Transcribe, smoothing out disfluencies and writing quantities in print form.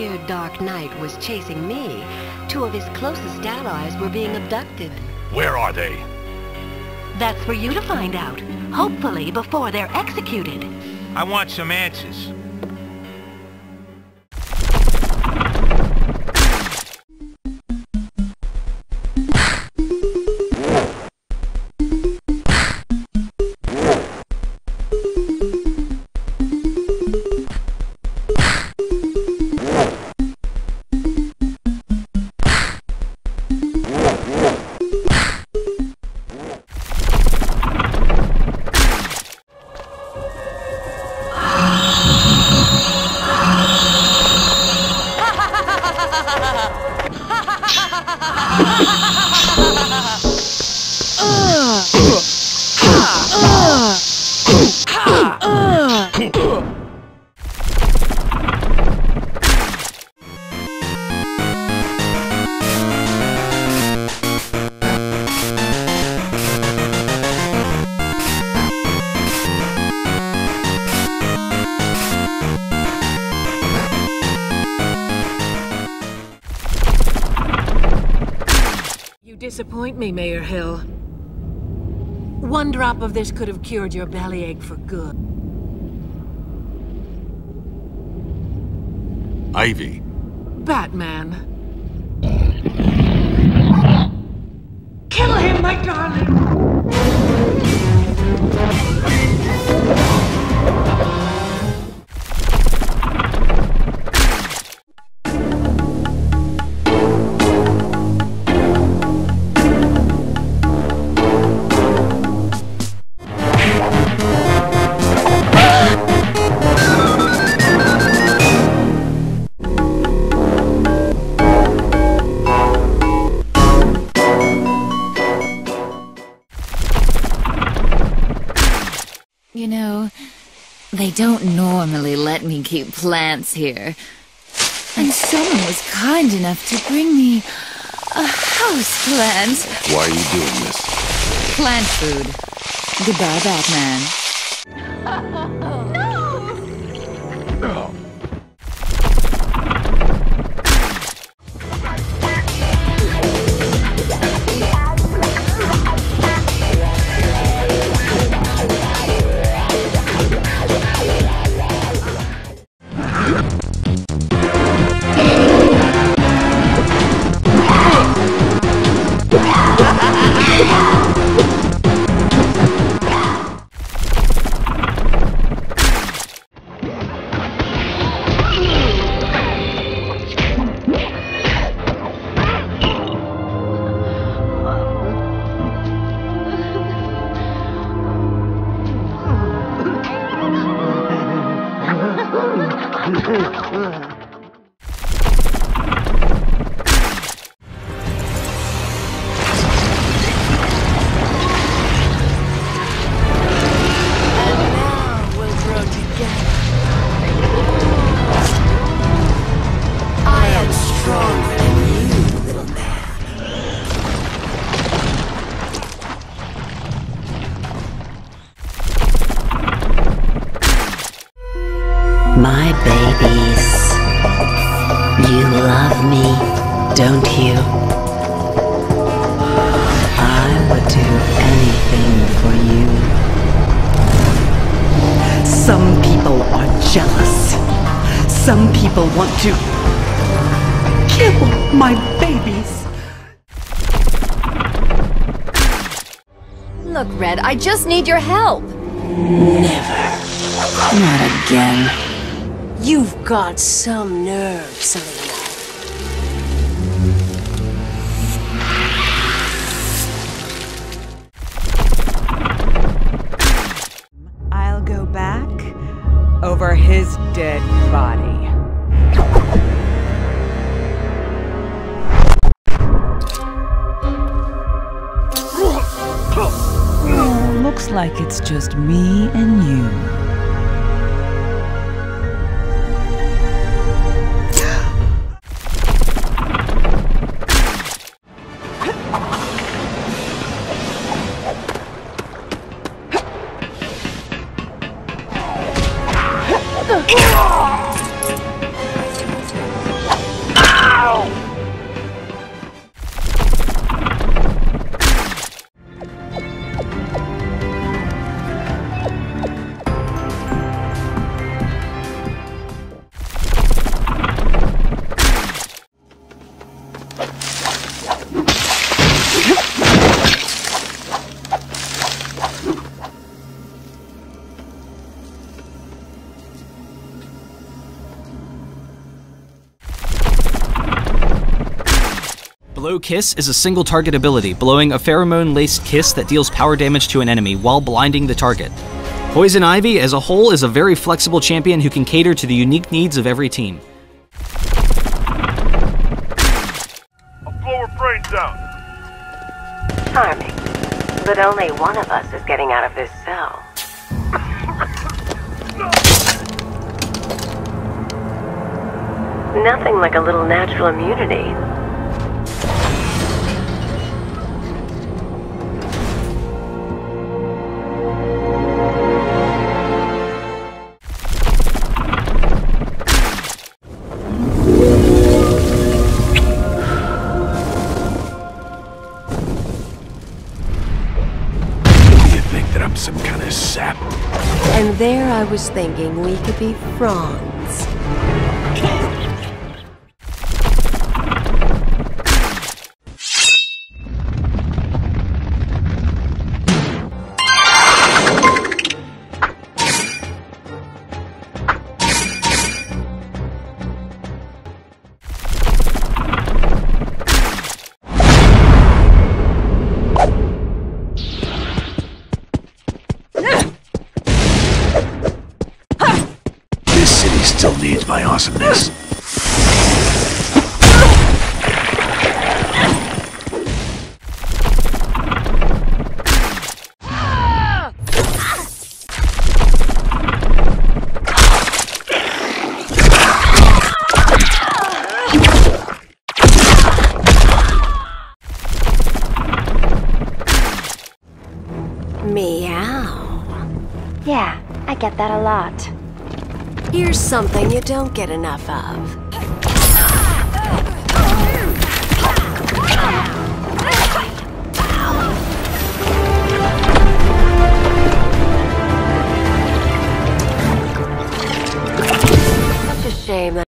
weird dark knight was chasing me, two of his closest allies were being abducted. Where are they? That's for you to find out. Hopefully before they're executed. I want some answers. Disappoint me, Mayor Hill. One drop of this could have cured your bellyache for good. Ivy. Batman. Kill him, my darling! You know, they don't normally let me keep plants here. And someone was kind enough to bring me a house plant. Why are you doing this? Plant food. Goodbye, Batman. No. My babies, you love me, don't you? I would do anything for you. Some people are jealous. Some people want to kill my babies. Look, Red, I just need your help. Never. Not again. You've got some nerve, Selina. I'll go back over his dead body. Oh, looks like it's just me and you. Blow Kiss is a single target ability, blowing a pheromone-laced kiss that deals power damage to an enemy while blinding the target. Poison Ivy as a whole is a very flexible champion who can cater to the unique needs of every team. I'll blow her brains out. Charming. But only one of us is getting out of this cell. Nothing like a little natural immunity. That I'm some kind of sap. And there I was thinking we could be fronds. Still needs my awesomeness. Meow. Yeah, I get that a lot. Here's something you don't get enough of. Such a shame that